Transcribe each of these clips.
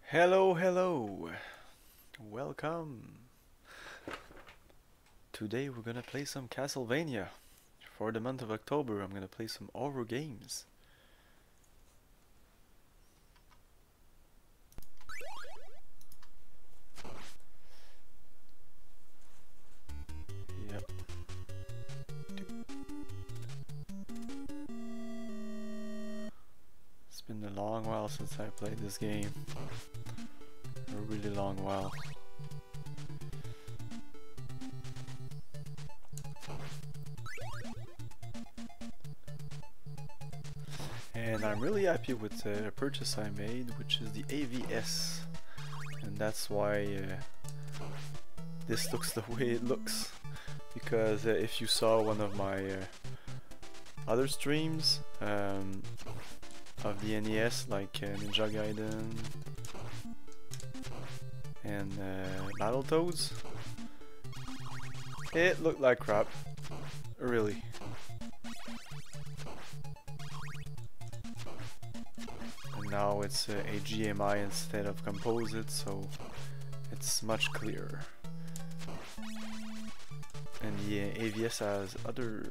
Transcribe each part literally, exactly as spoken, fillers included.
Hello, hello. Welcome. Today we're gonna play some Castlevania. For the month of October, I'm gonna play some horror games. Yep. It's been a long while since I played this game. A really long while. And I'm really happy with the purchase I made, which is the A V S. And that's why uh, this looks the way it looks. Because uh, if you saw one of my uh, other streams um, of the N E S, like uh, Ninja Gaiden and uh, Battletoads, it looked like crap, really. And now it's uh, a G M I instead of composite, so it's much clearer. And the uh, A V S has other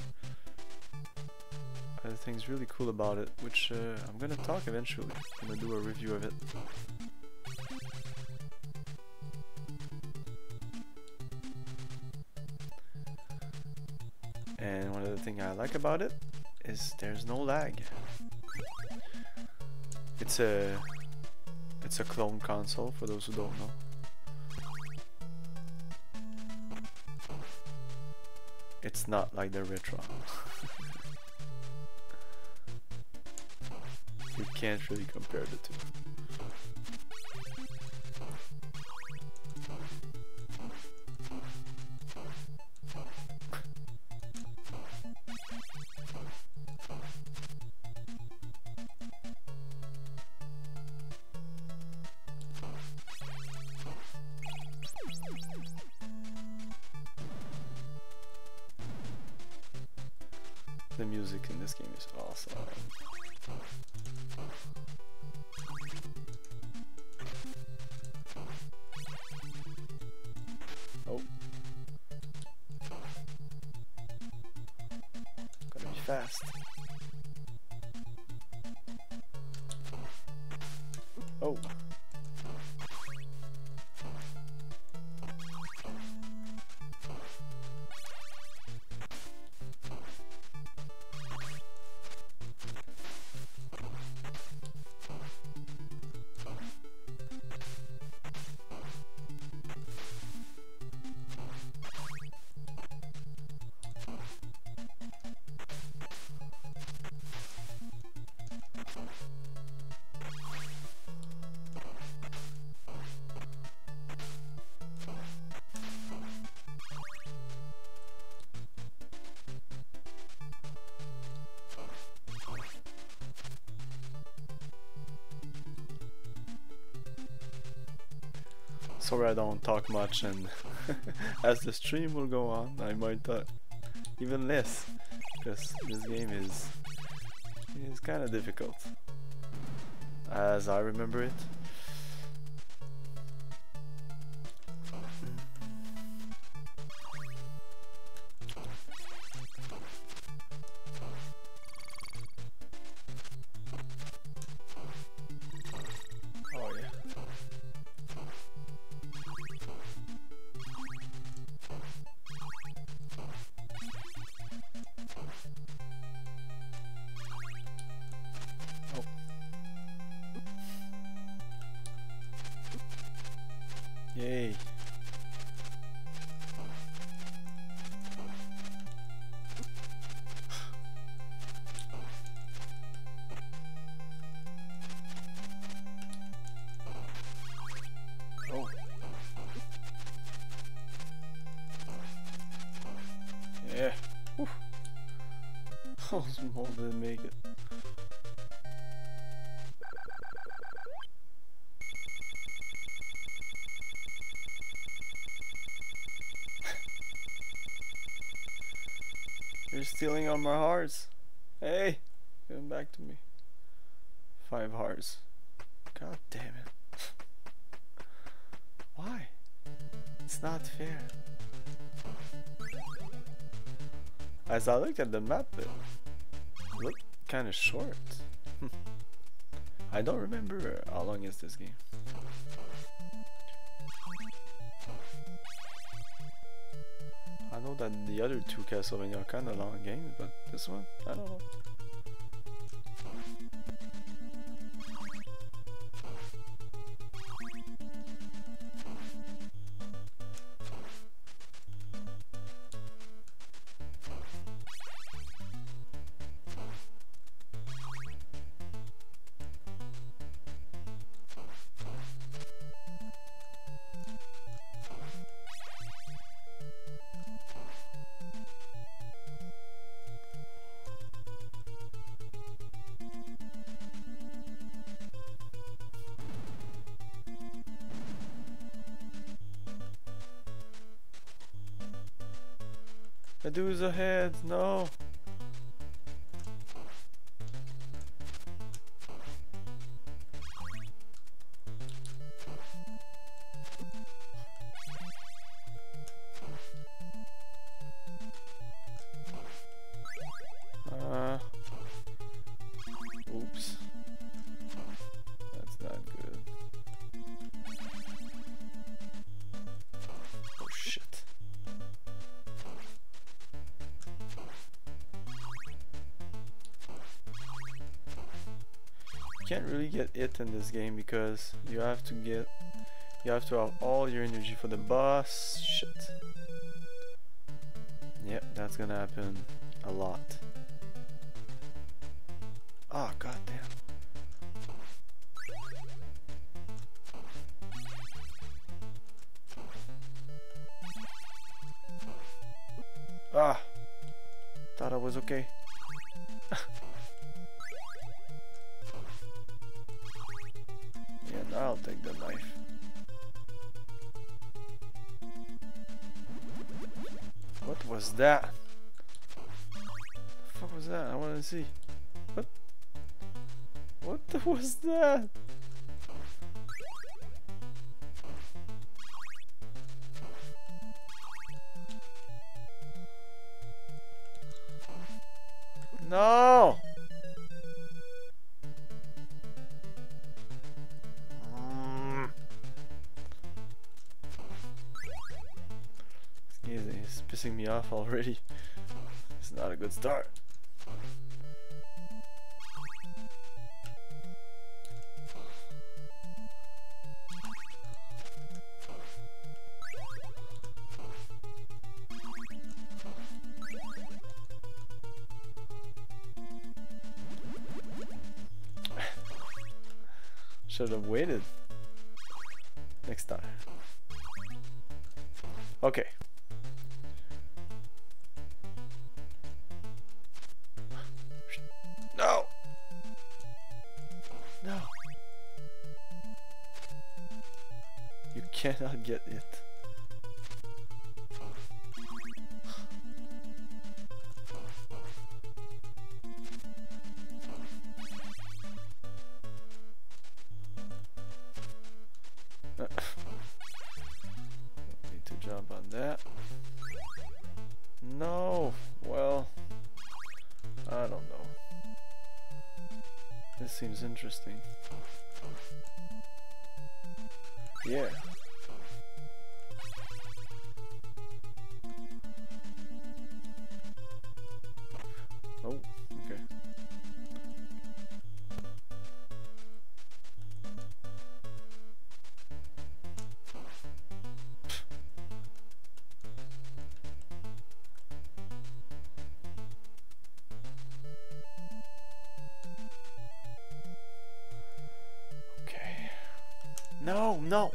other things really cool about it, which uh, I'm gonna talk eventually. I'm gonna do a review of it. And one of the things I like about it is there's no lag. It's a it's a clone console for those who don't know. It's not like the Retro. You can't really compare the two. The music in this game is awesome. Oh. Gotta be fast. Oh. Sorry I don't talk much, and as the stream will go on I might talk even less, because this game is is kind of difficult as I remember it. Oh yeah. Oh. Yay. Oh. Yeah. Whew. Oh, small didn't make it. You're stealing all my hearts. Hey, give them back to me. Five hearts. God damn it. That's not fair. As I looked at the map, it looked kind of short. I don't remember how long is this game. I know that the other two Castlevania are kind of long games, but this one, I don't know. Medusa ahead, no! Uh, oops. That's not good. Oh shit. Can't really get it in this game because you have to get you have to have all your energy for the boss. Shit. Yep, that's gonna happen a lot. Ah, oh, goddamn. Ah, thought I was okay. Yeah, I'll take the knife. What was that? The fuck was that? I want to see. What? What the was that? No! It's pissing me off already. It's not a good start. Should have waited next time. Okay. No! No! You cannot get it. Need to jump on that. No! Well, I don't know. This seems interesting. Yeah. Oh, okay. No, no.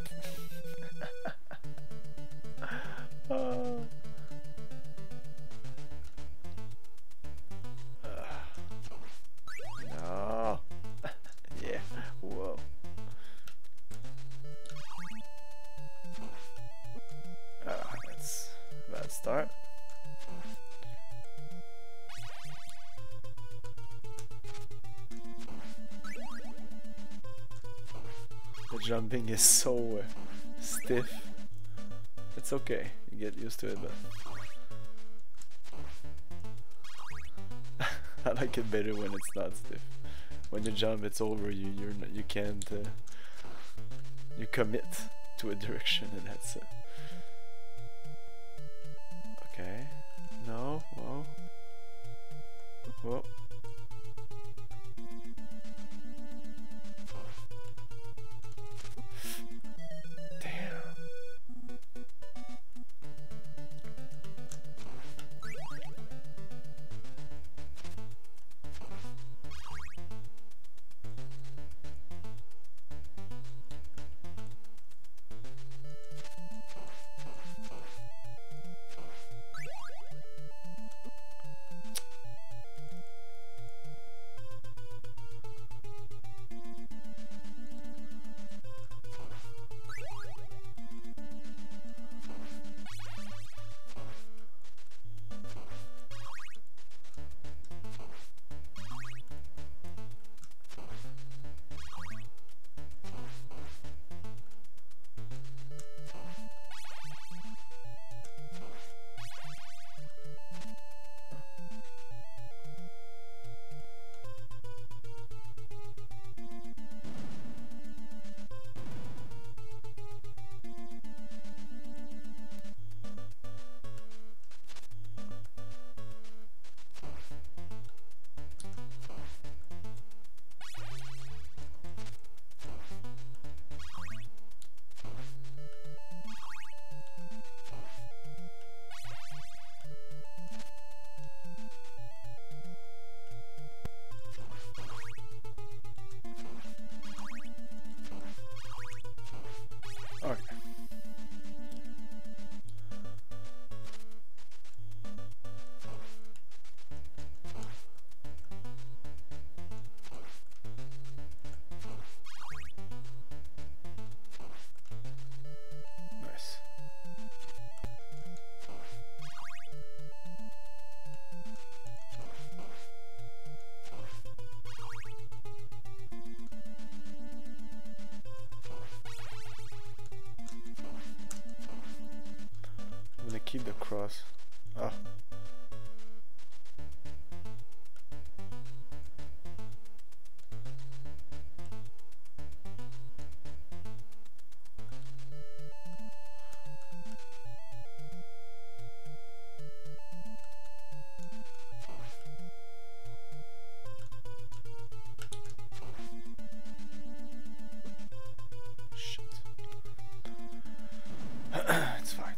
uh. No. Yeah. Whoa. Ah, that's a bad start. The jumping is so uh, stiff. It It's okay, you get used to it, but I like it better when it's not stiff. When you jump, it's over. You you're not, you can't uh, you commit to a direction, and that's it. Okay. No. Whoa. Whoa. Okay. Nice. I'm gonna keep the cross. Oh. Shit. It's fine.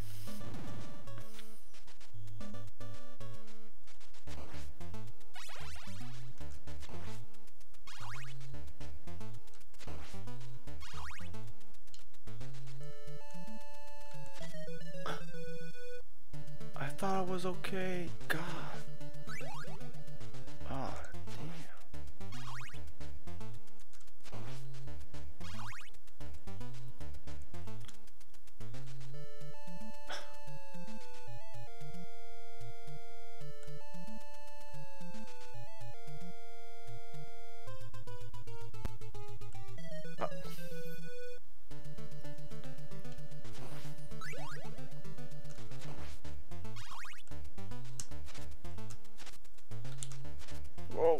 I thought I was okay. God. Ah, damn. Ah. Whoa.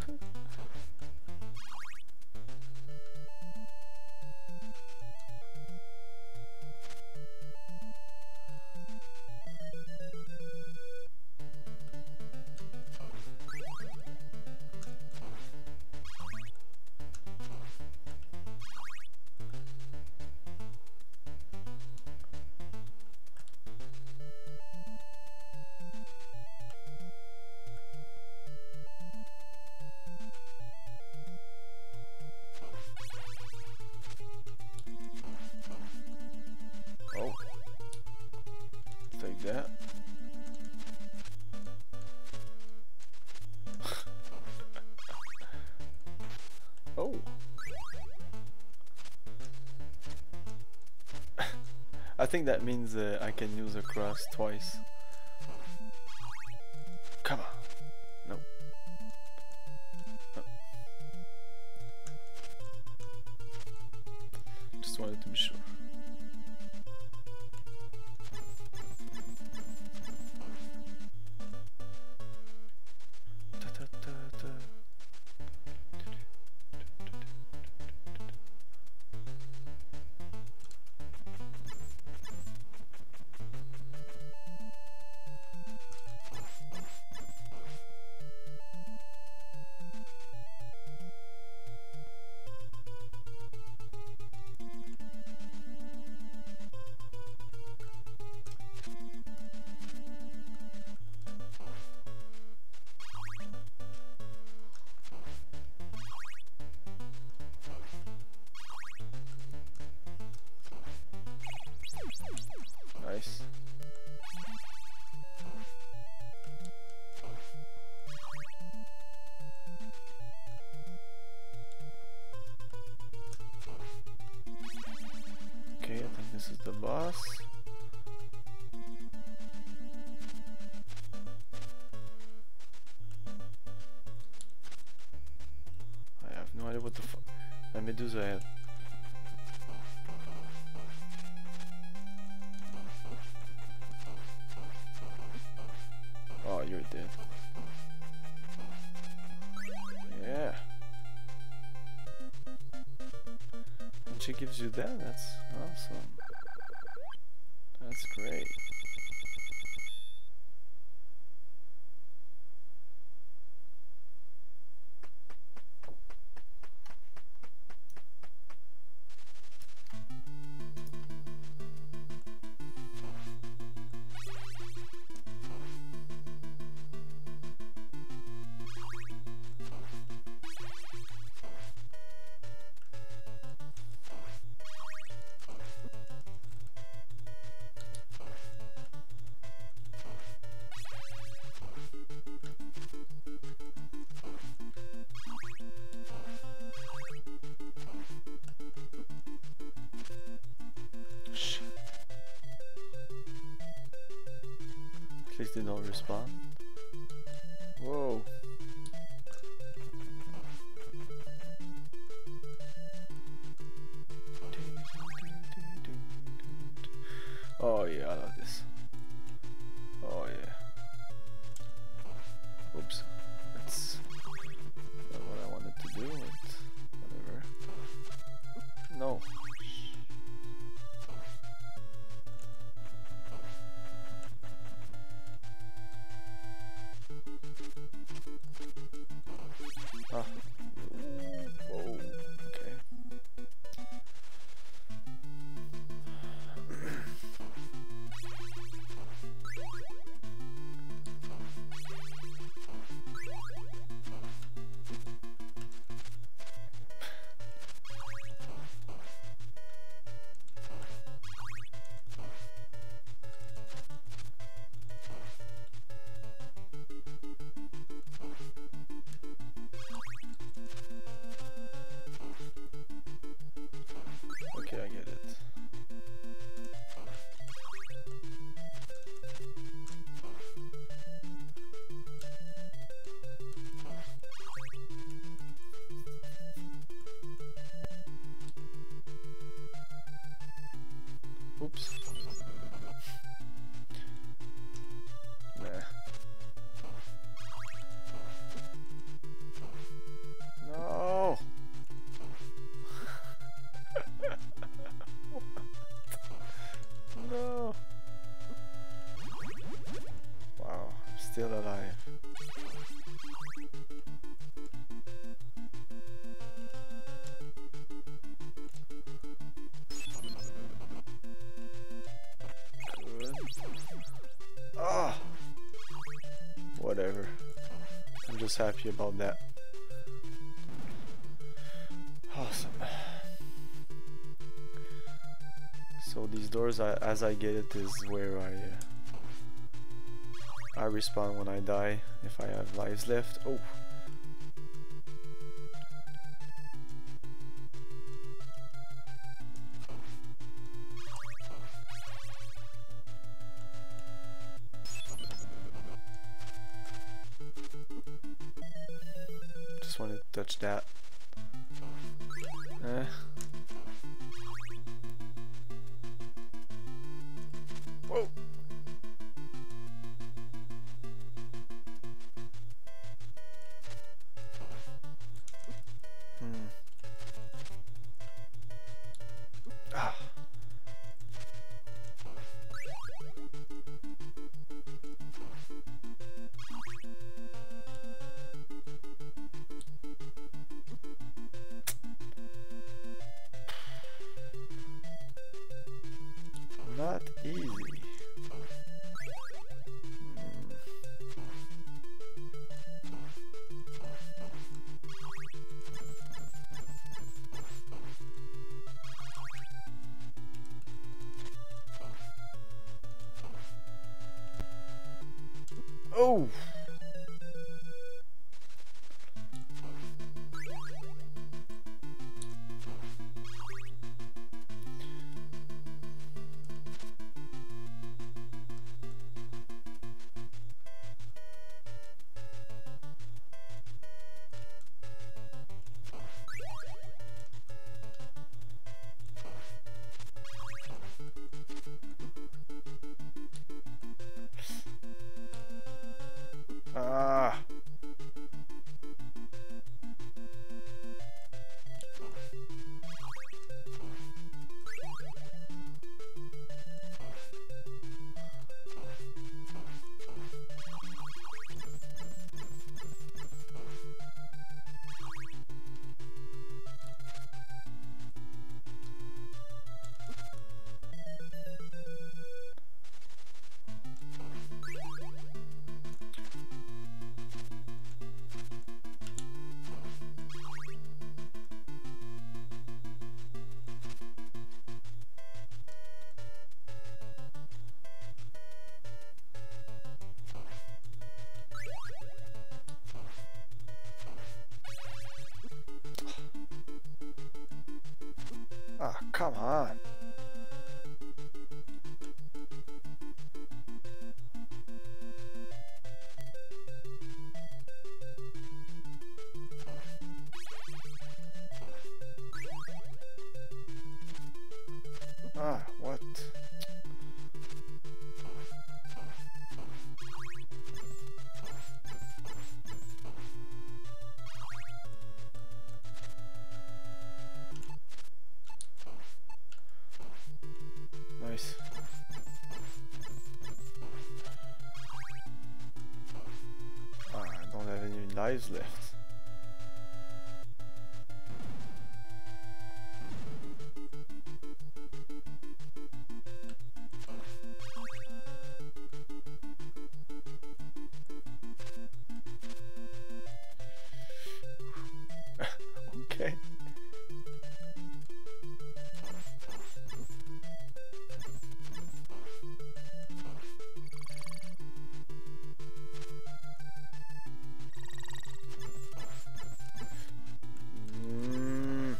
Oh. Take that. Oh. I think that means uh, I can use a cross twice. Come on. No. No. Just wanted to be sure. méduse ahead. Oh, you're dead. Yeah. And she gives you that? That's awesome. That's great. At least they don't respawn. Whoa. Oh yeah, I love this. Oh yeah. Oops. That's not what I wanted to do, but whatever. No. Ah. Oh, okay. Okay, I get it. Oops. Nah. No. No. Wow, I'm still alive. Good. Ah. Whatever. I'm just happy about that. Awesome. So these doors, I, as I get it, is where I uh, I respawn when I die if I have lives left. Oh. Just wanted to touch that. Eh. Whoa. Hmm. Ah. Not easy. Oh! on. Ah, what? Nice. Ah, I don't have any lives left. Okay. Mm.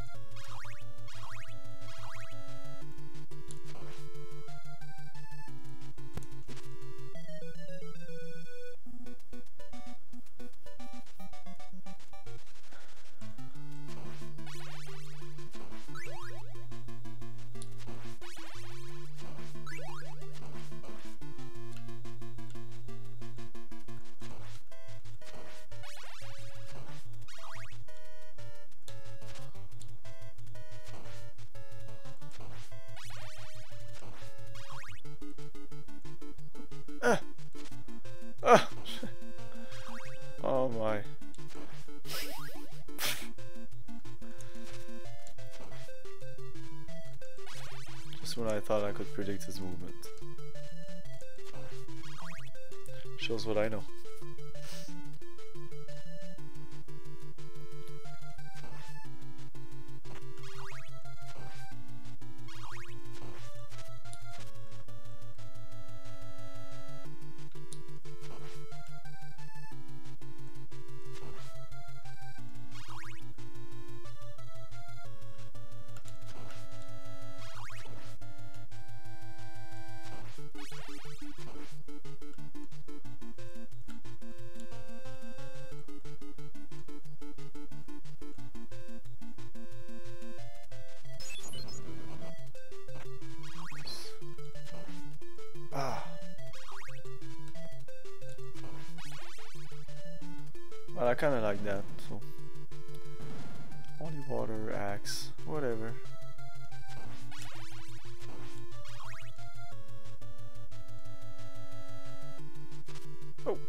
Ah. Ah. Oh my. Just when I thought I could predict his movement. Shows what I know. Ah. Well, I kinda like that, so. Holy water, axe, whatever. Oh.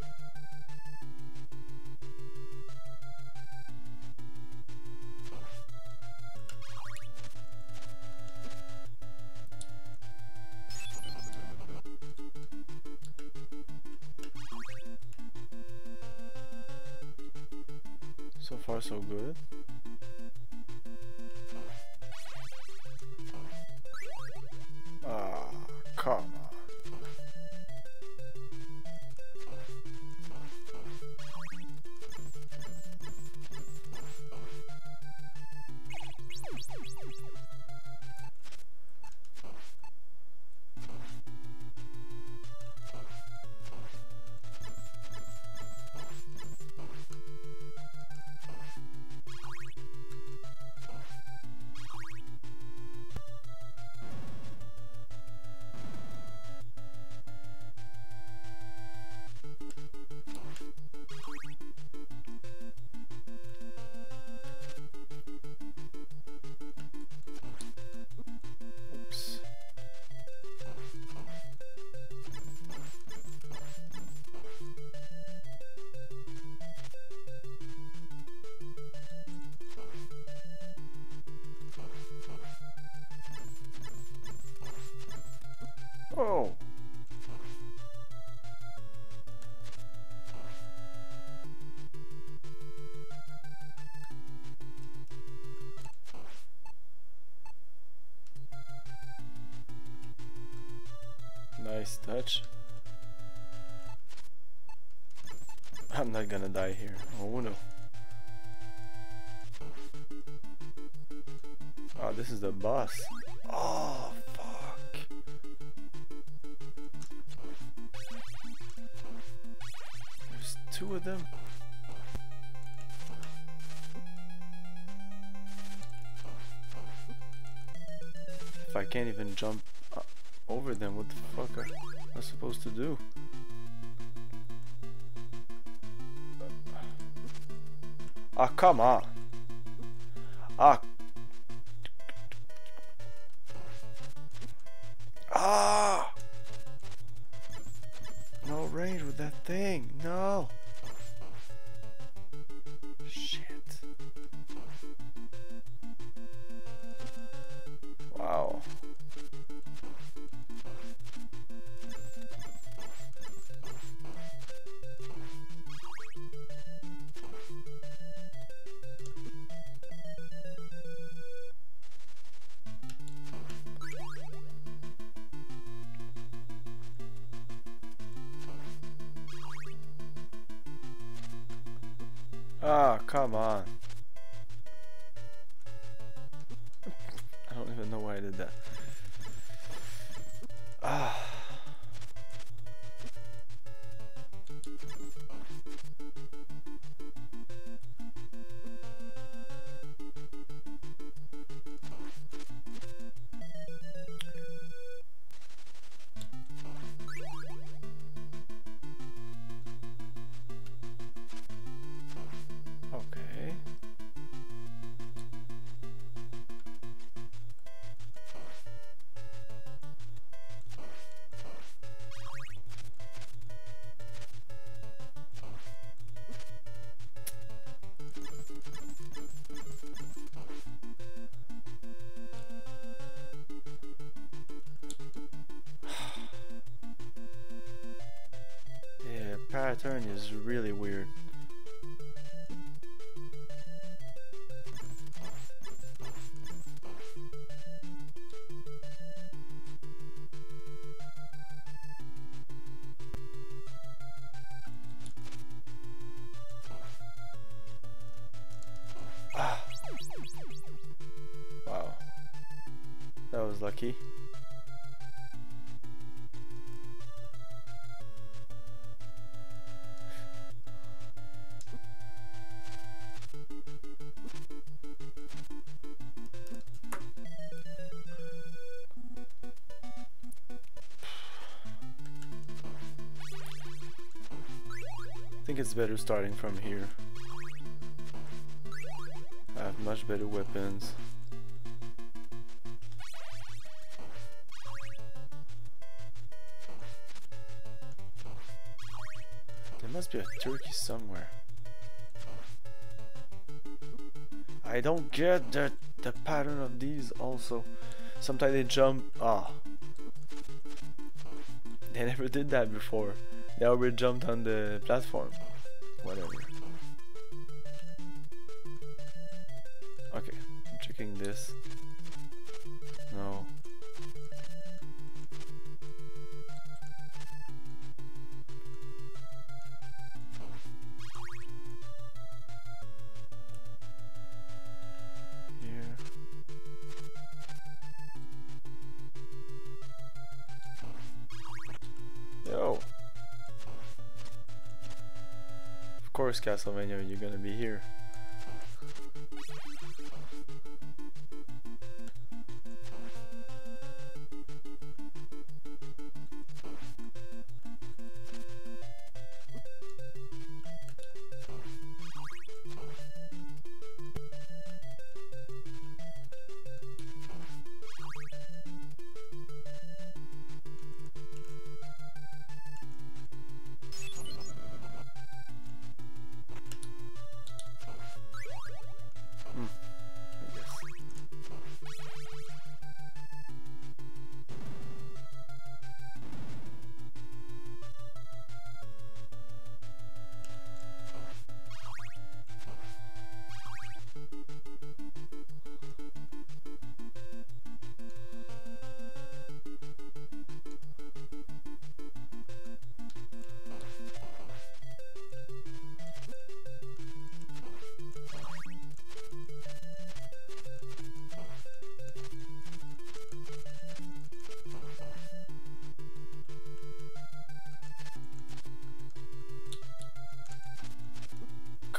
So far so good. Ah, come on. Oops. Oh. Nice touch. I'm not gonna die here. Oh no. Oh, this is the boss. Oh, fuck. There's two of them. If I can't even jump uh, over them, what the fuck am I supposed to do? Ah, oh, come on. Ah. Ah. No range with that thing. No. Shit. Wow. Ah, come on. I don't even know why I did that. Ah. Okay. Yeah, pattern is really weird. Ah. Wow. That was lucky. I think it's better starting from here. I have much better weapons. There must be a turkey somewhere. I don't get the, the pattern of these also. Sometimes they jump. Ah. They never did that before. They already jumped on the platform. Whatever. Okay, I'm checking this. No. Here. Yo. Of course, Castlevania, you're gonna be here. Hmm.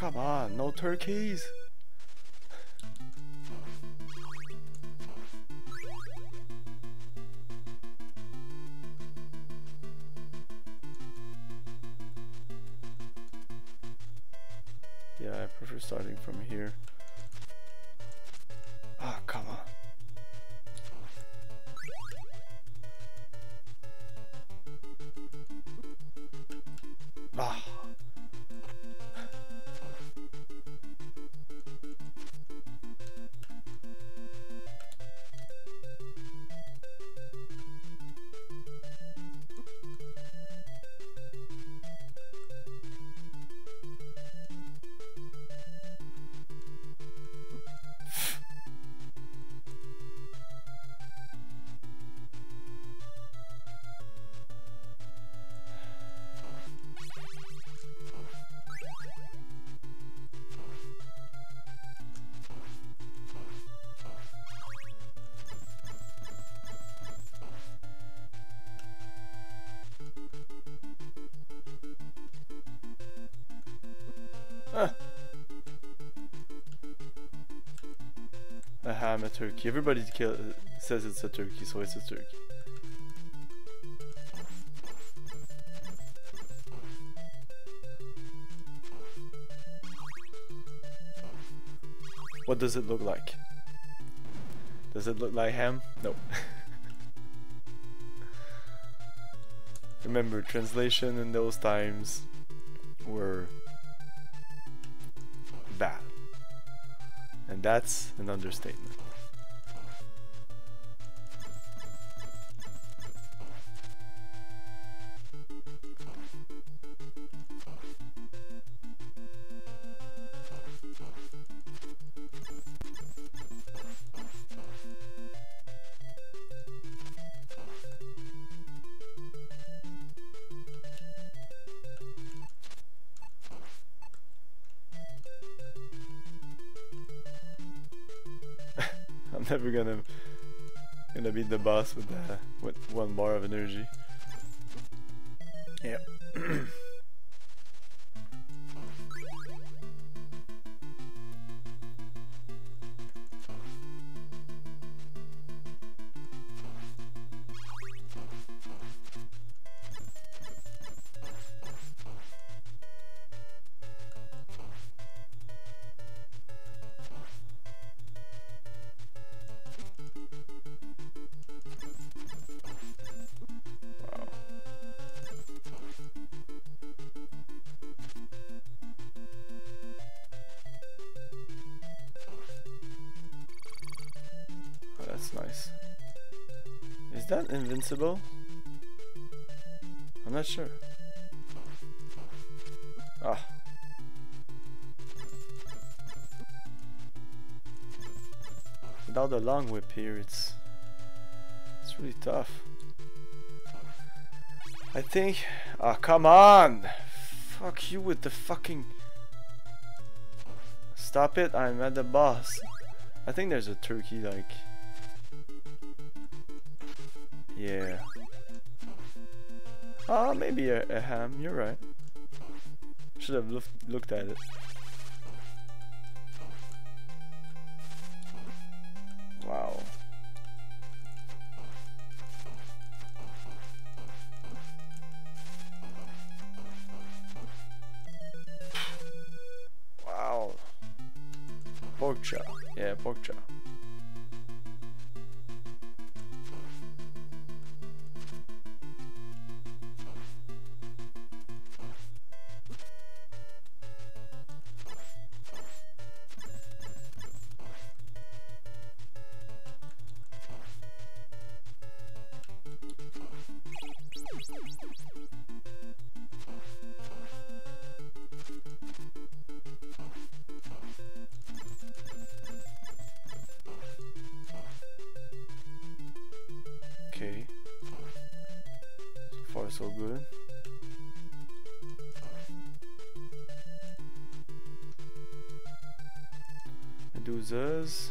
come on, no turkeys. Yeah, I prefer starting from here. Ah, come on. Ah. Ah. A ham, a turkey. Everybody kill, says it's a turkey, so it's a turkey. What does it look like? Does it look like ham? No. Remember, translation in those times were bad. And that's an understatement. I'm never gonna gonna beat the boss with uh, with one bar of energy. Yeah. That's nice. Is that invincible? I'm not sure. Ah. Without the long whip here, it's it's really tough. I think. Ah, oh, come on! Fuck you with the fucking. Stop it! I'm at the boss. I think there's a turkey like. Yeah. Ah, maybe a, a ham. You're right. Should have looked looked at it. Wow. Wow. Pork chop. Yeah, pork chop. Okay. So far so good. Medusas.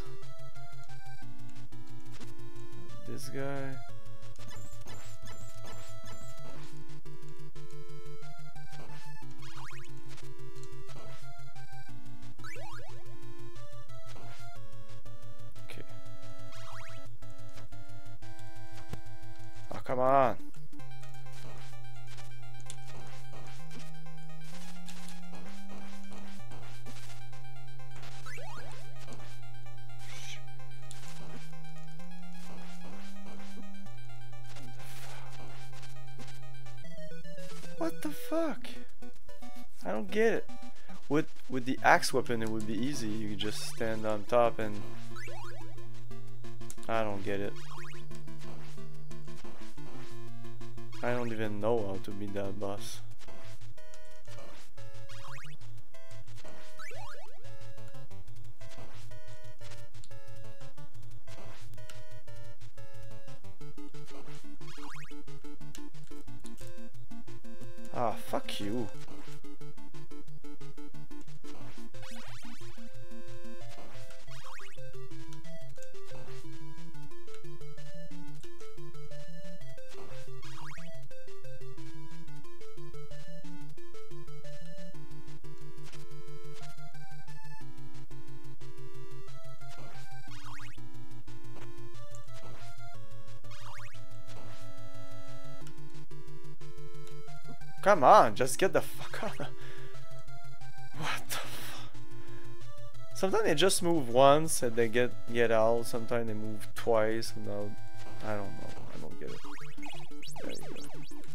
This guy. fuck? I don't get it. With with the axe weapon it would be easy. You could just stand on top and I don't get it. I don't even know how to beat that boss. Ah, fuck you. Come on, just get the fuck out of... What the fuck? Sometimes they just move once and they get get out. Sometimes they move twice without... I don't know. I don't get it. There you go.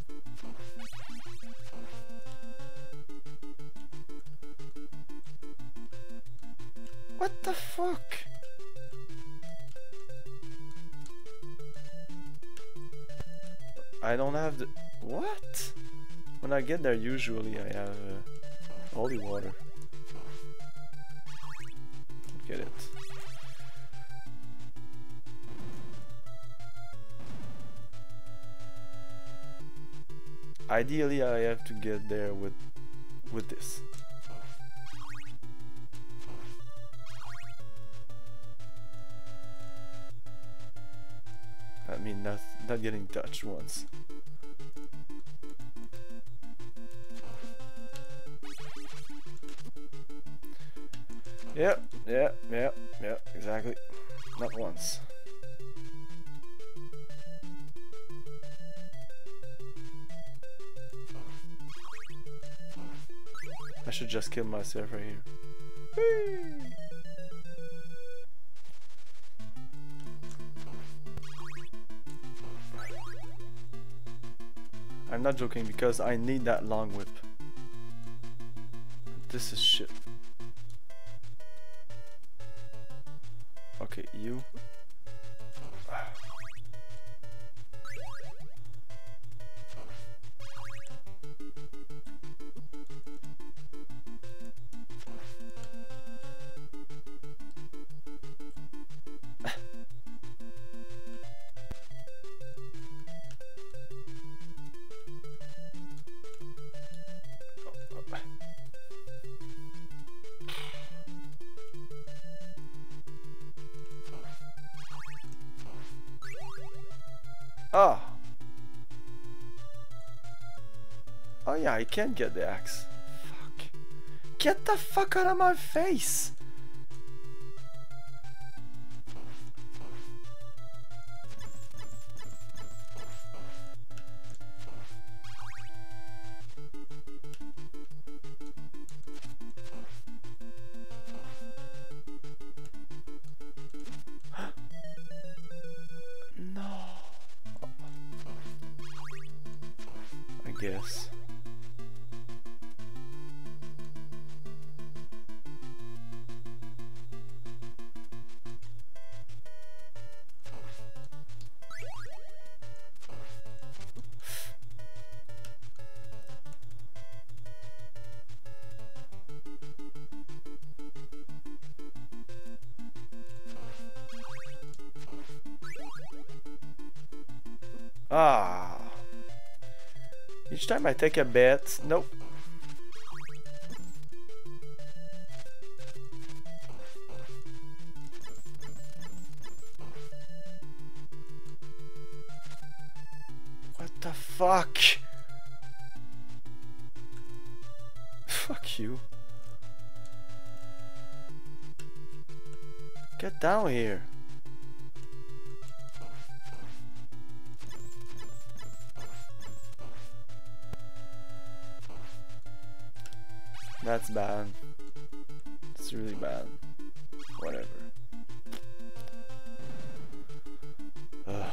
What the fuck? I don't have the... What? When I get there, usually I have uh, holy water. Don't get it. Ideally, I have to get there with with this. I mean, not not getting touched once. Yep, yep, yep, yep, exactly. Not once. I should just kill myself right here. Whee! I'm not joking because I need that long whip. This is shit. Okay, you. Oh. Oh yeah, I can get the axe. Fuck. Get the fuck out of my face. Yes. Ah. Each time I take a bet, nope. What the fuck? Fuck you. Get down here. That's bad. It's really bad. Whatever. Ugh.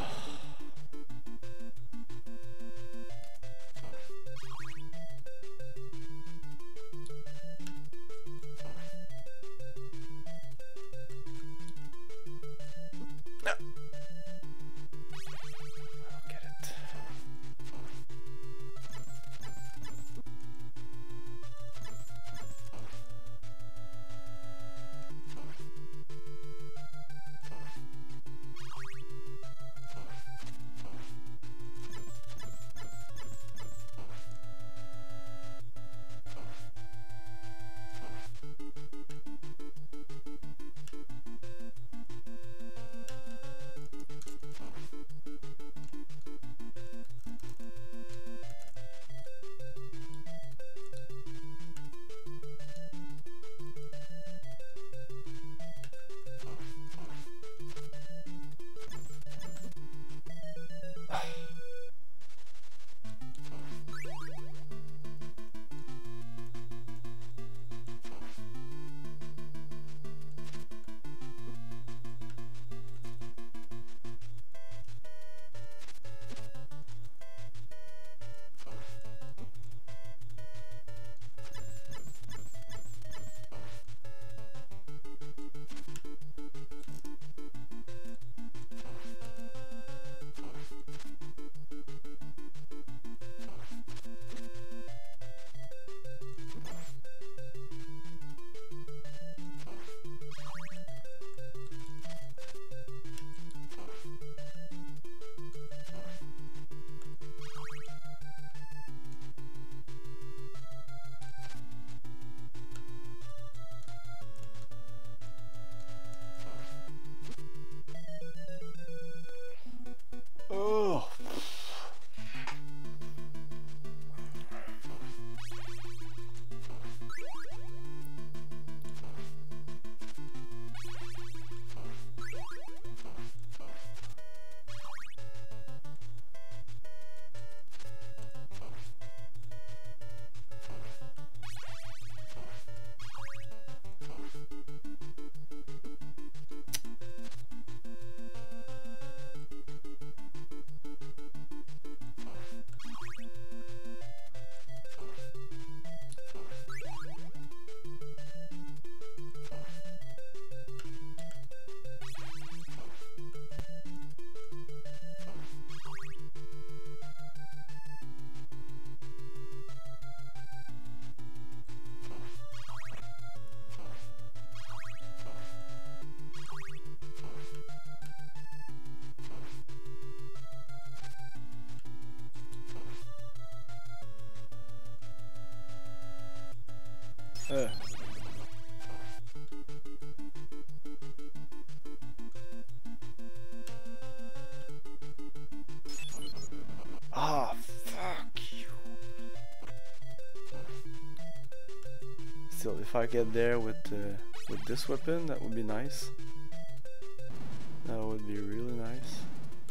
still, if I get there with uh, with this weapon, that would be nice. That would be really nice.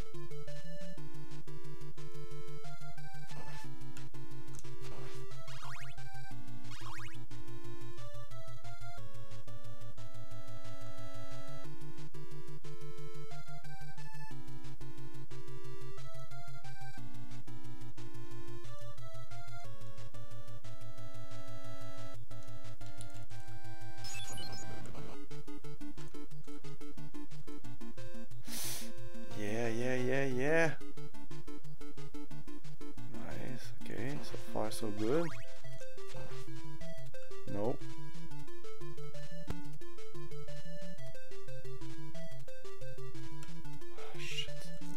Yeah, yeah, yeah, yeah. Nice, okay, so far so good. Nope. Oh, shit.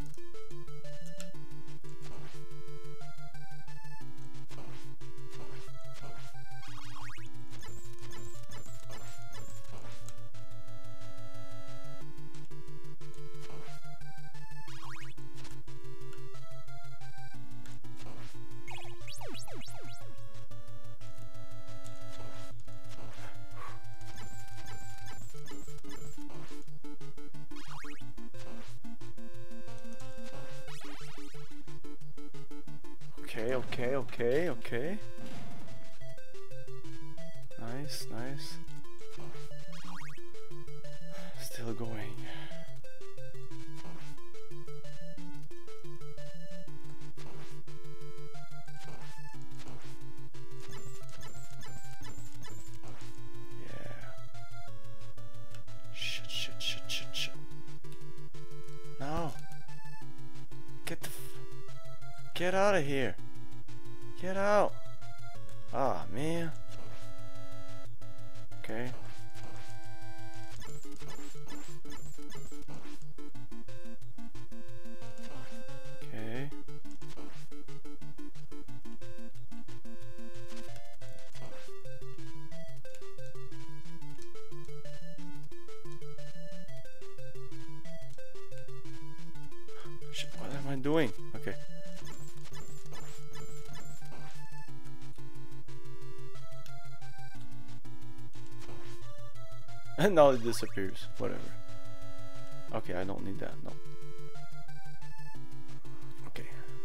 Okay, okay, okay, okay. Nice, nice. Still going. Yeah. Shit, shit, shit, shit, shit. No. Get the f Get out of here. Get out. Ah, man. Okay. Okay. Shit, what am I doing? Okay. And now it disappears. Whatever. Okay, I don't need that. No. Okay.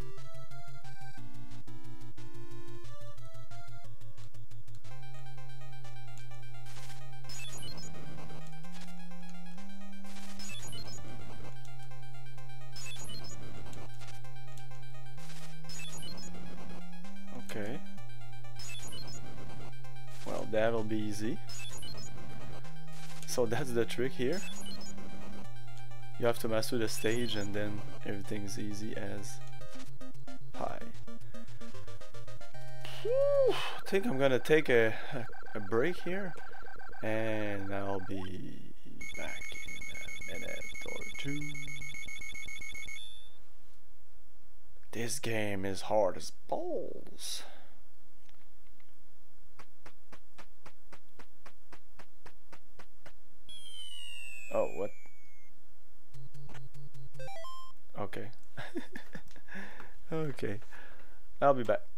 Okay. Well, that'll be easy. So that's the trick here. You have to master the stage and then everything's easy as pie. Whew. I think I'm gonna take a, a, a break here and I'll be back in a minute or two. This game is hard as balls. Oh, what? Okay. Okay. I'll be back.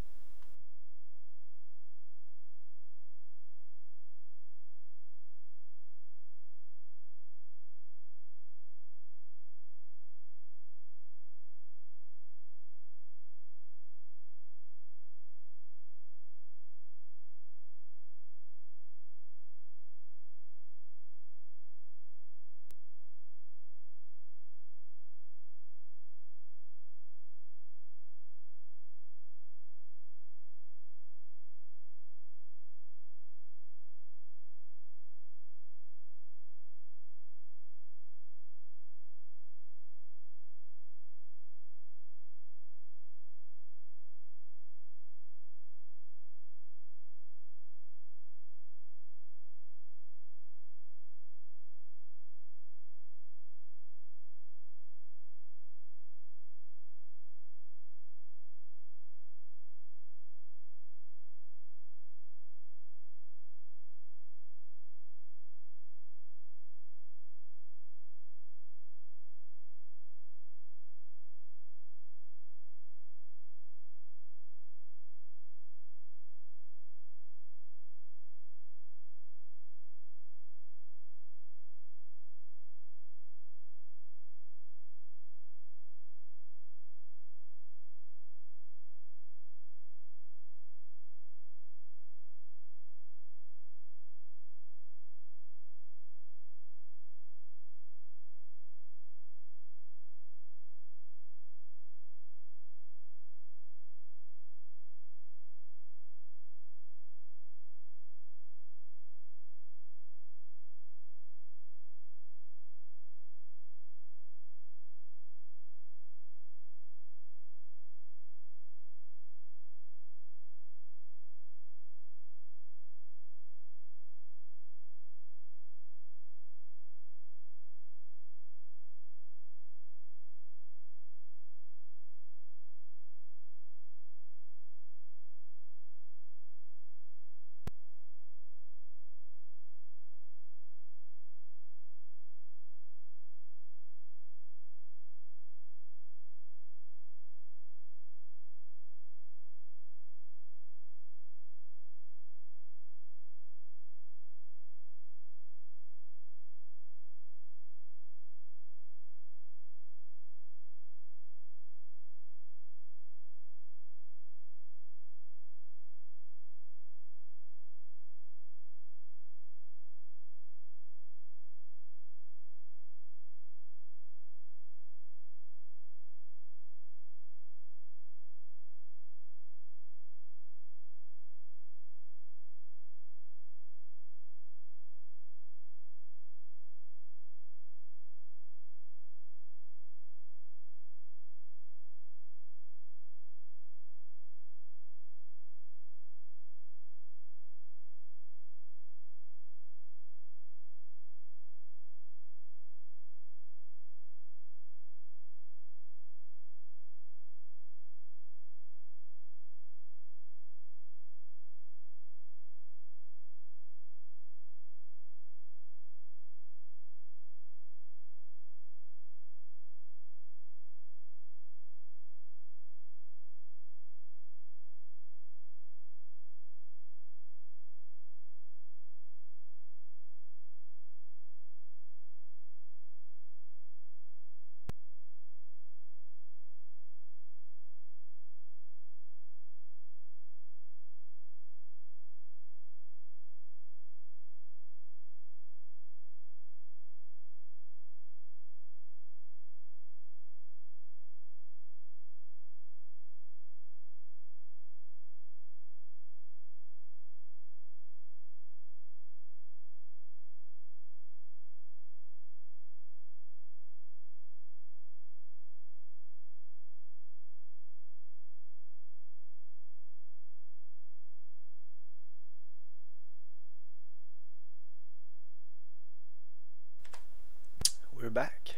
we're back.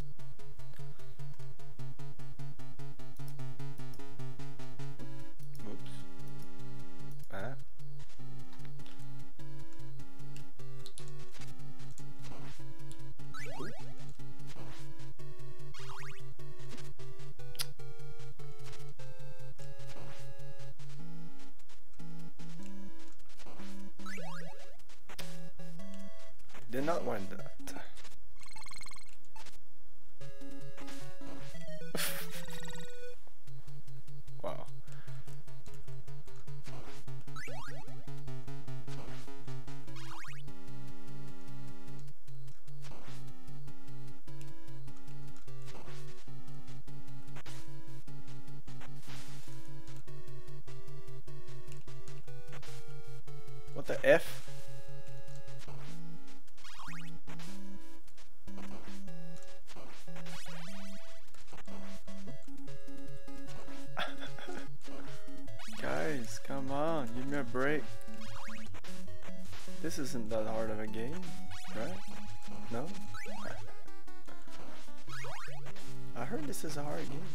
Oops. Ah. Did not want that. Wow. What the F? Guys, come on, give me a break. This isn't that hard of a game, right? No? I heard this is a hard game.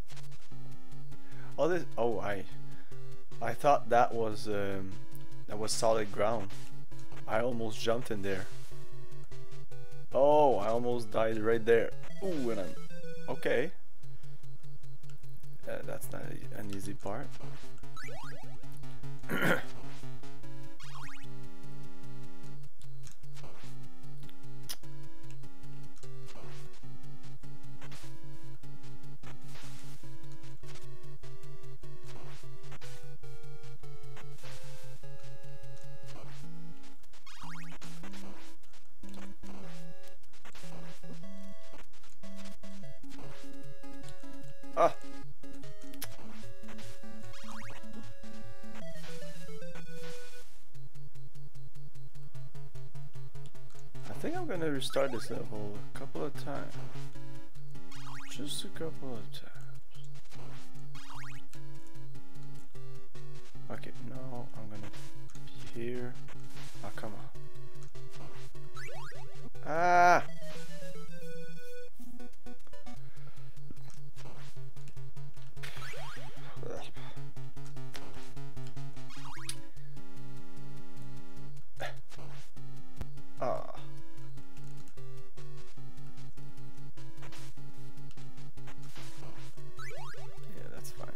Oh, this. Oh, I. I thought that was um, that was solid ground. I almost jumped in there. Oh, I almost died right there. Ooh, and I'm okay. Uh, that's not a, an easy part. Ah. I think I'm gonna restart this level a couple of times. Just a couple of times. Okay, now I'm gonna be here. Oh, come on. Ah! Ah. Yeah, that's fine.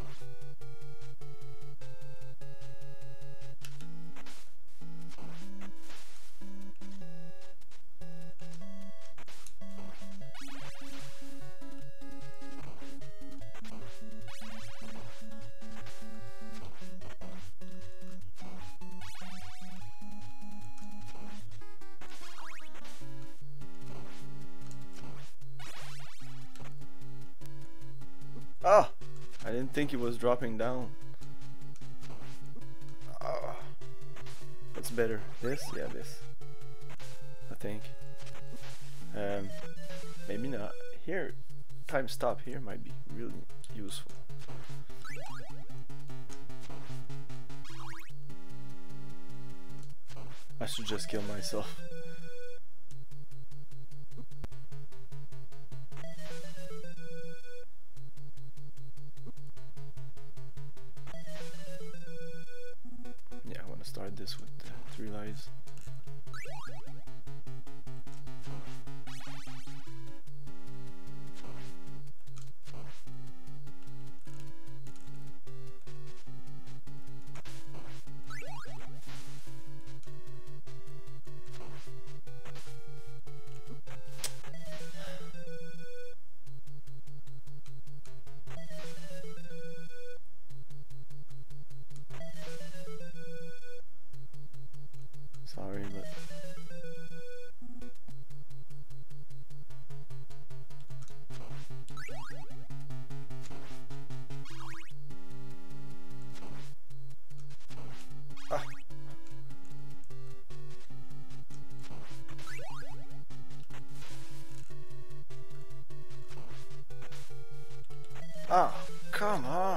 Oh! I didn't think it was dropping down. Oh. What's better? This? Yeah, this. I think. Um, maybe not. Here, time stop here might be really useful. I should just kill myself. Yeah, I want to start this with uh, three lives. Sorry, but ah. Ah, come on.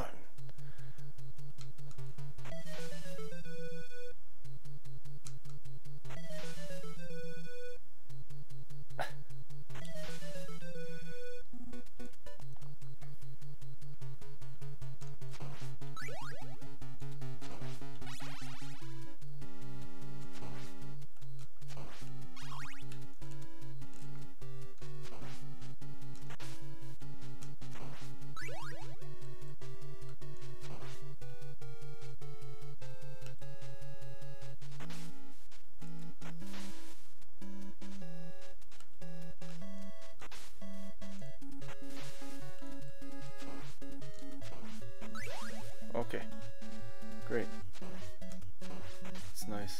nice.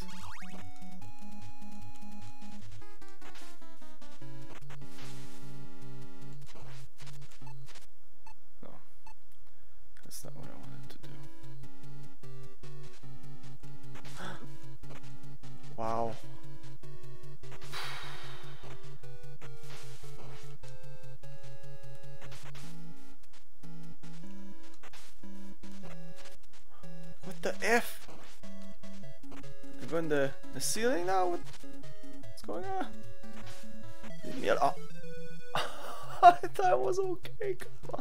No, that's not what I wanted to do. Wow. What the F? You're going the the ceiling now? What, what's going on? Leave me alone. I thought it was okay. Come on.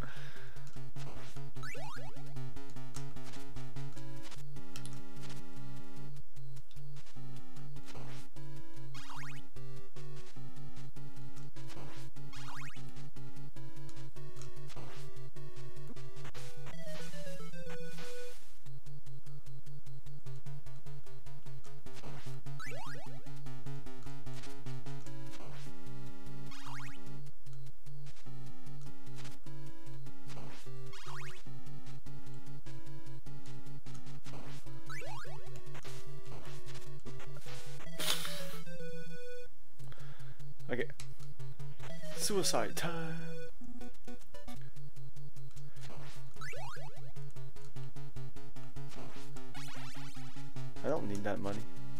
Okay. Suicide time. I don't need that money.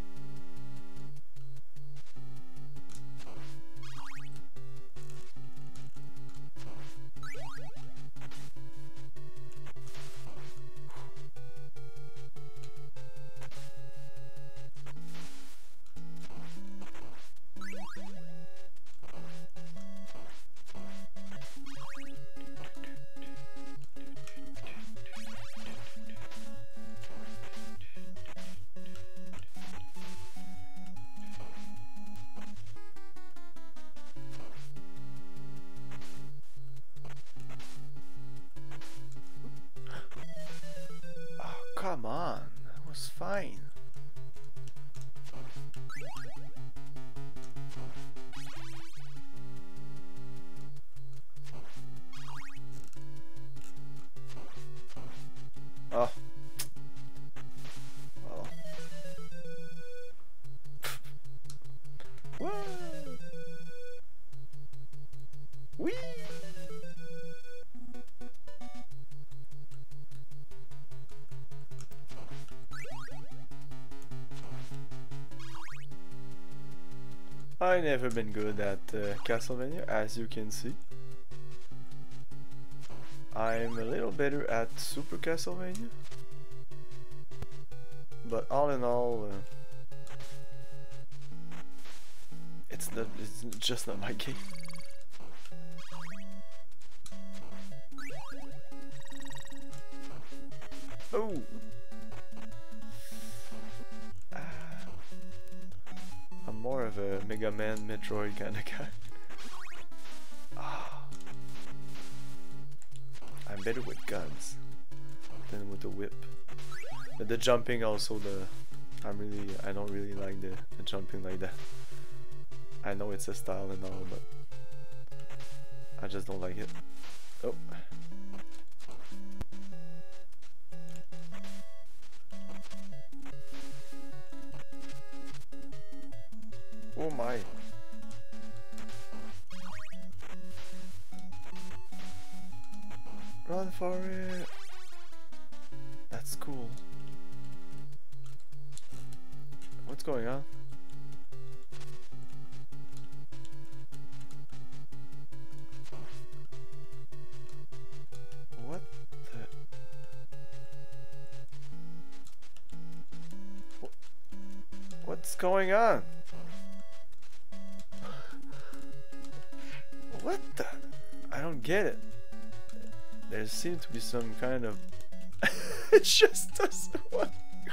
Come on, that was fine. Oh. Well. Whoa. Whee! I never been good at uh, Castlevania, as you can see. I'm a little better at Super Castlevania, but all in all, uh, it's not. It's just not my game. Oh. More of a Mega Man Metroid kind of guy. Ah. I'm better with guns than with the whip. But the jumping also, the I'm really I don't really like the, the jumping like that. I know it's a style and all, but I just don't like it. Oh. Oh my. Run for it. That's cool. What's going on? What the? What? What's going on? What the? I don't get it. There seems to be some kind of... It just doesn't work.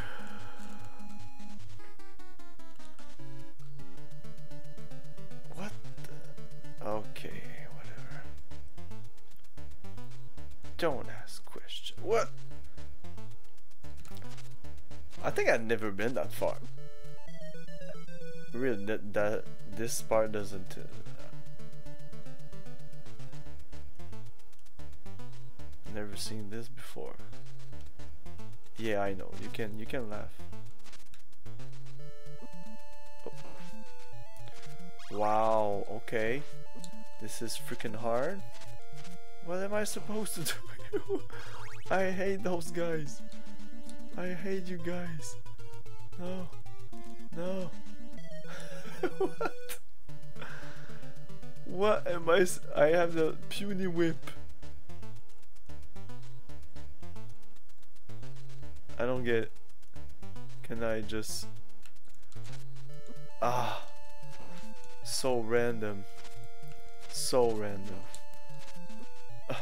What the? Okay, whatever. Don't ask questions. What? I think I've never been that far. Really, that, that this part doesn't... Uh, never seen this before. Yeah, I know. You can you can laugh. Wow, okay. This is freaking hard. What am I supposed to do? I hate those guys. I hate you guys. No. No. What? What am I s- I have the puny whip. I don't get it. Can I just... Ah. So random. So random. Ah.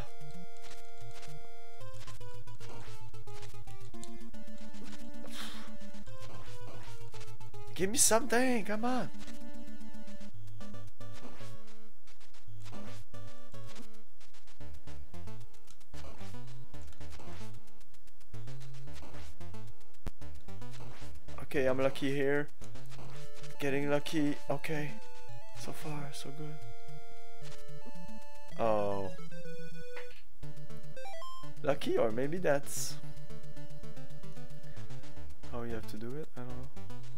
Give me something, come on. Okay, I'm lucky here. Getting lucky. Okay. So far, so good. Oh. Lucky, or maybe that's how you have to do it. I don't know.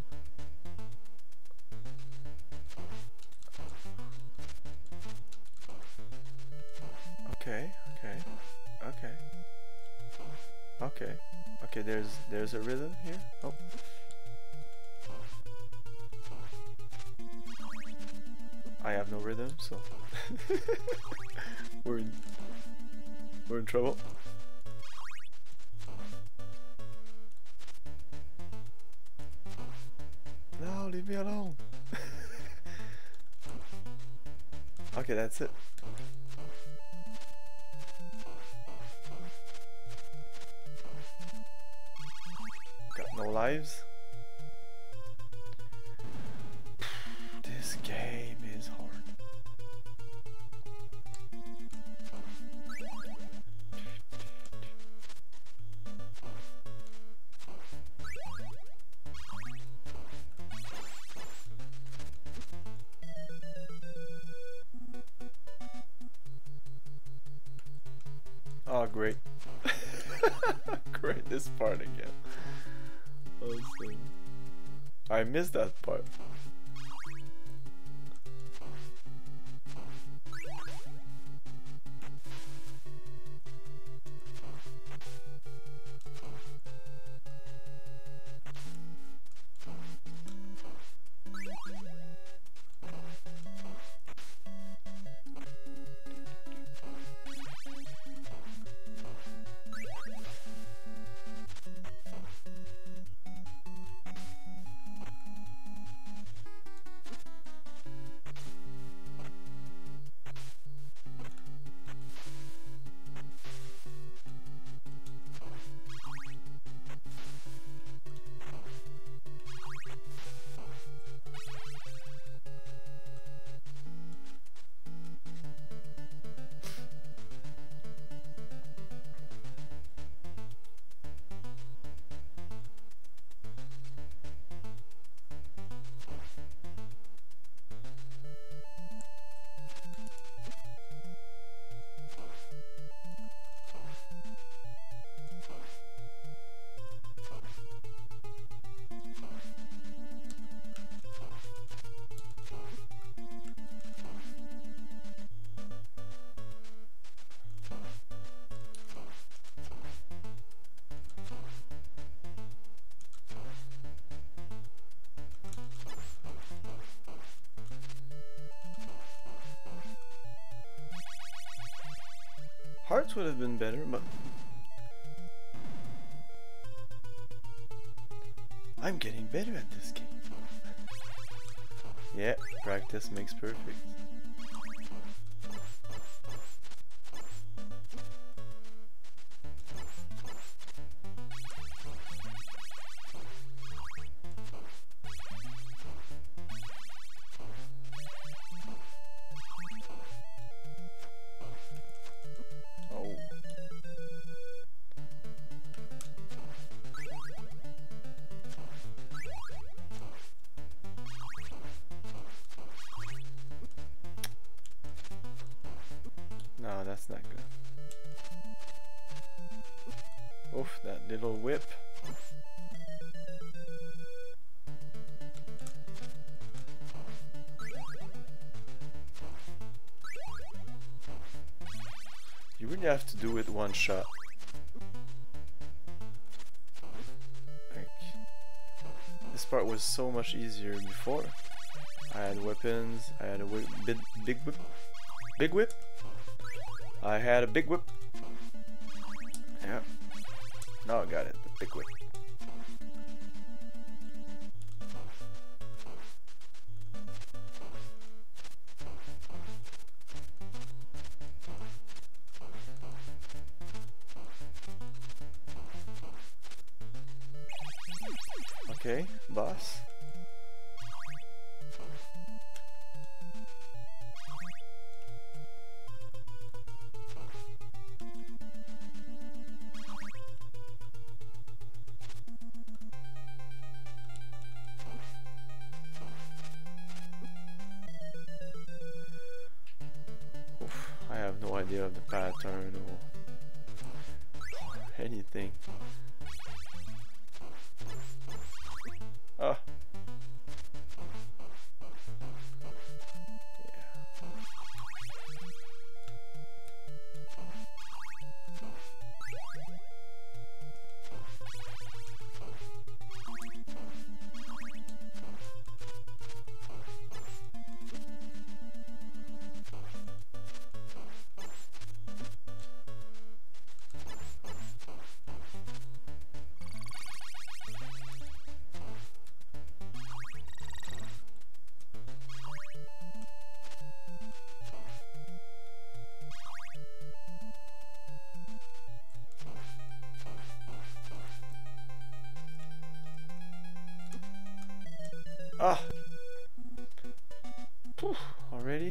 Okay, okay, okay. Okay. Okay, there's there's a rhythm here. Oh. I have no rhythm, so we're in we're in trouble. No, leave me alone. Okay, that's it. Got no lives. This game is hard. Oh, great. Great, this part again. Awesome. I missed that part. Hearts would have been better, but I'm getting better at this game. Yeah, practice makes perfect. No, that's not good. Oof, that little whip. you have to do it one shot. Like, this part was so much easier before. I had weapons, I had a whip, big, big whip, big whip. I had a big whip. Yeah. Now I got it, the big whip. Okay, boss. Oof, I have no idea of the pattern or anything. Ah. Ah! Poof, already?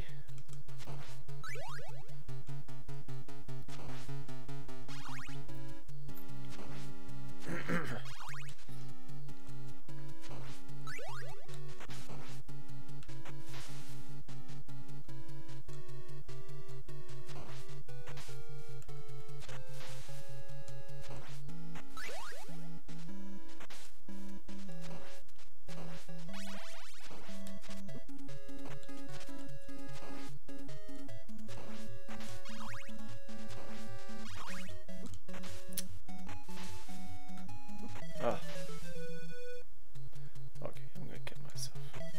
Ah. Okay, I'm gonna kill myself.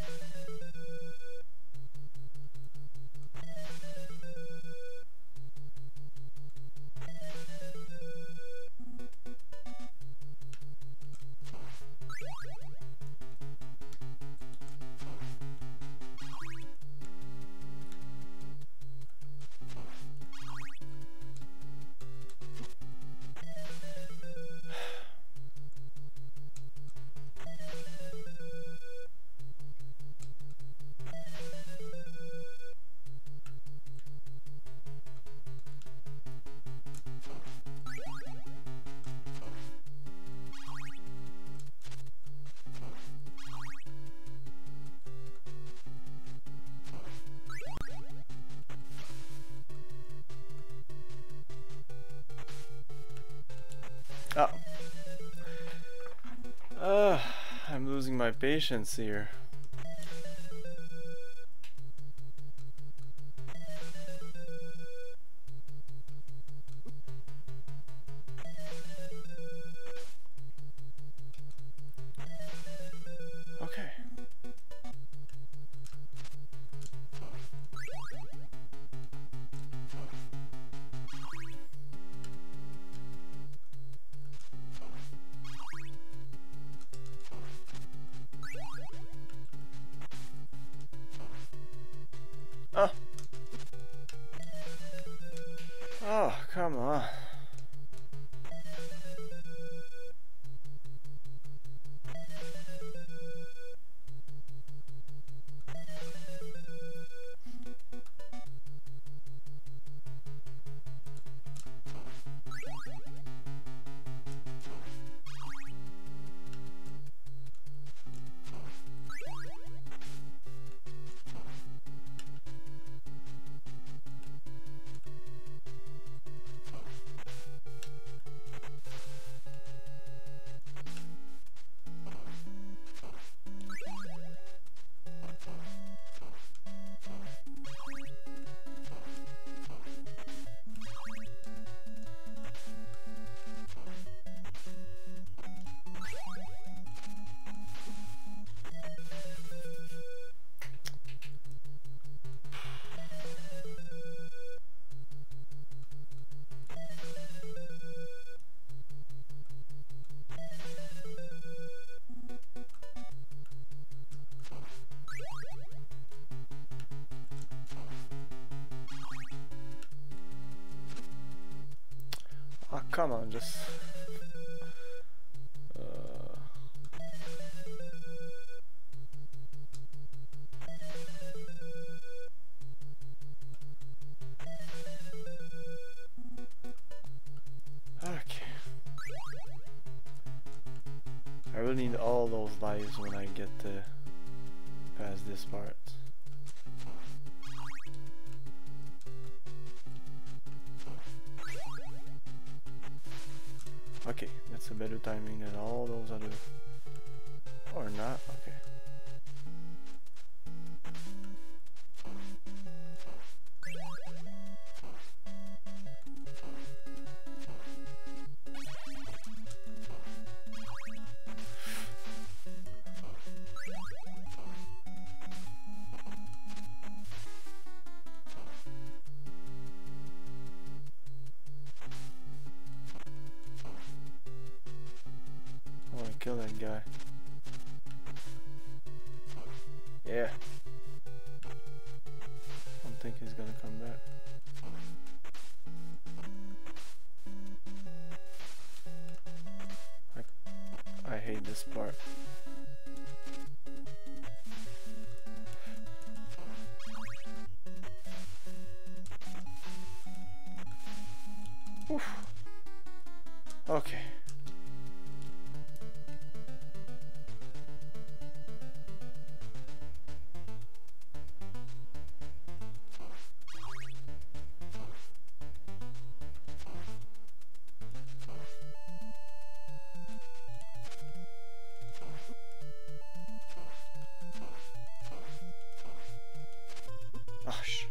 Ah. Uh, I'm losing my patience here. Okay. come on, just... Uh... Okay. I really need all those lives when I get to past this part. Okay, that's a better timing than all those other... Or not, okay. I wanna kill that guy. Yeah. I don't think he's gonna come back. I, I hate this part. Oof. Okay. Gosh.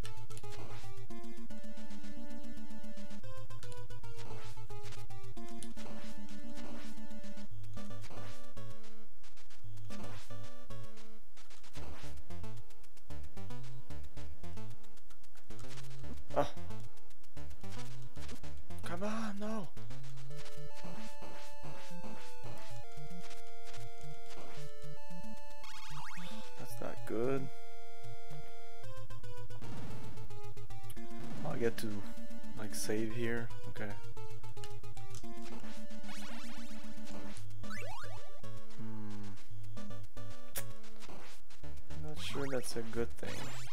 Oh. Come on, no. That's not good. I get to like save here. Okay. Hmm. I'm not sure that's a good thing.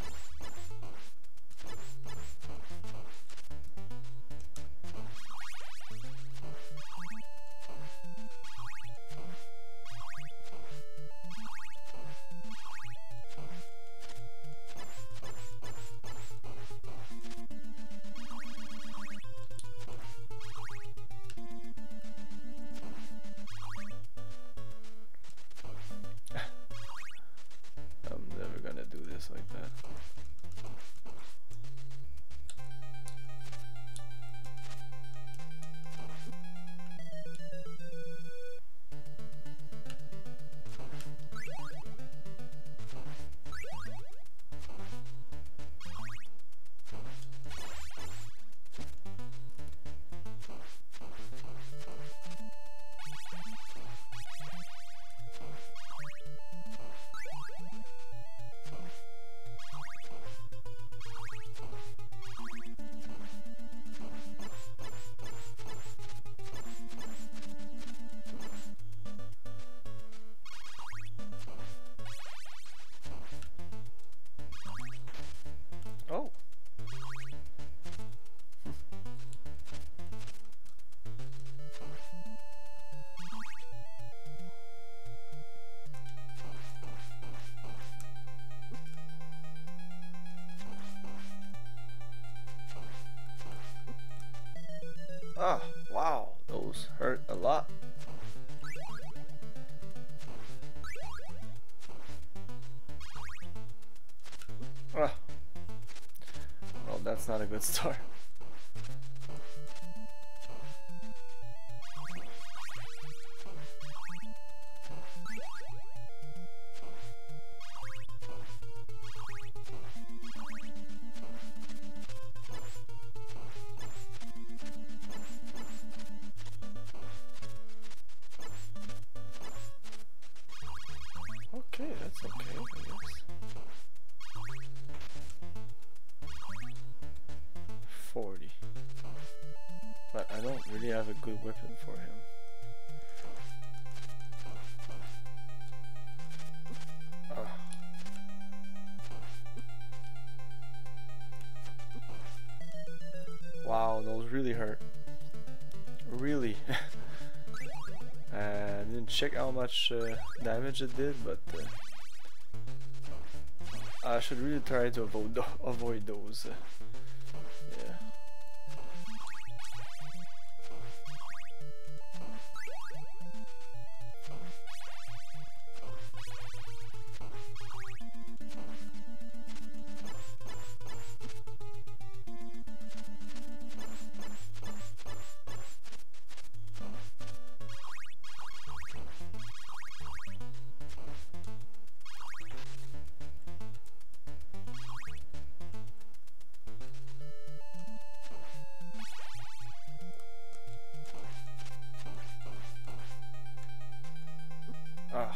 I'm never gonna do this like that. Oh. Ah, wow, those hurt a lot. Ah. Well, that's not a good start. Okay, that's okay, I guess. good weapon for him. Oh. Wow, those really hurt. Really. uh, I didn't check how much uh, damage it did, but uh, I should really try to avoid th avoid those. Uh, yeah. Ah.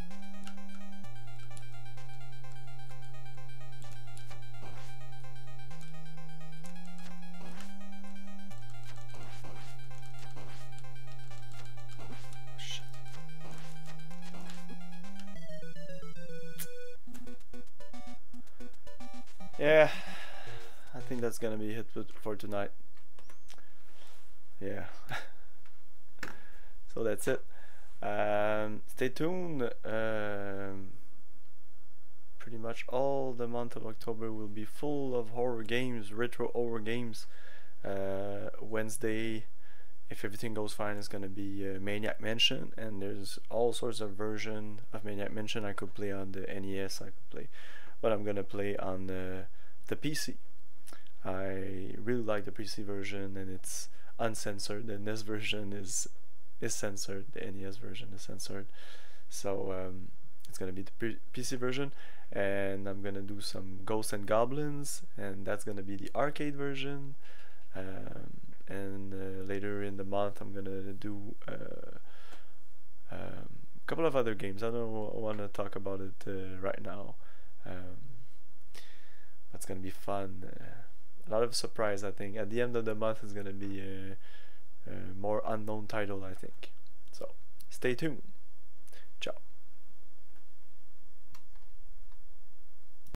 Shit. Yeah, I think that's gonna be it for tonight. Yeah. So that's it. Um, stay tuned. Um, pretty much all the month of October will be full of horror games, retro horror games. Uh, Wednesday, if everything goes fine, is gonna be uh, Maniac Mansion, and there's all sorts of version of Maniac Mansion. I could play on the N E S, I could play, but I'm gonna play on the the P C. I really like the P C version, and it's uncensored. The N E S version is is censored. The N E S version is censored, so um, it's gonna be the P C version. And I'm gonna do some Ghosts and Goblins, and that's gonna be the arcade version. Um, and uh, later in the month, I'm gonna do uh, um, a couple of other games. I don't want to talk about it uh, right now. Um, that's gonna be fun. Uh, a lot of surprise, I think. At the end of the month is gonna be a, a more unknown title, I think. So stay tuned.